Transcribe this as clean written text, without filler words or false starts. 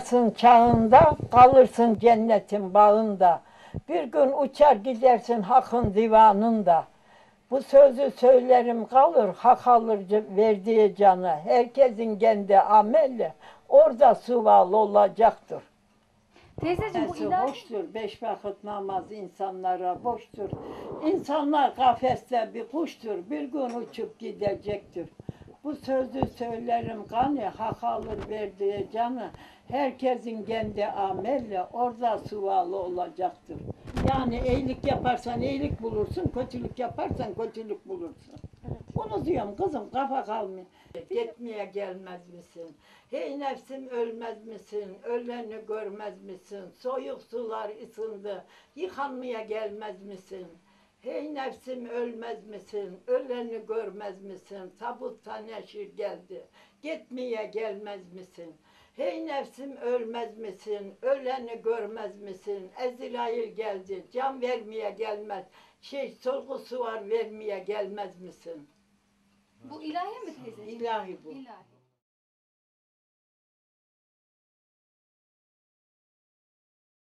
Çağında kalırsın cennetin bağında. Bir gün uçar gidersin Hakk'ın divanında. Bu sözü söylerim kalır, hak alır verdiği canı. Herkesin kendi ameli orada suval olacaktır. Teyzeciğim bu Nesi ilahi... hoştur, beş vakit namaz insanlara boştur. İnsanlar kafeste bir kuştur, bir gün uçup gidecektir. Bu sözü söylerim gani, hak alır verdiği canı. Herkesin kendi ameli orada suvalı olacaktır. Yani iyilik yaparsan iyilik bulursun, kötülük yaparsan kötülük bulursun. Bunu diyorum kızım, kafa kalmıyor. Gitmeye gelmez misin? Hey nefsim ölmez misin? Öleni görmez misin? Soyuk sular ısındı, yıkanmaya gelmez misin? Hey nefsim ölmez misin? Öleni görmez misin? Tabutta neşir geldi, gitmeye gelmez misin? Hey nefsim ölmez misin? Öleni görmez misin? Ezrail geldi, can vermeye gelmez. Sorgusu var vermeye gelmez misin? Bu ilahi mi teyzeciğim? İlahi bu. İlahi.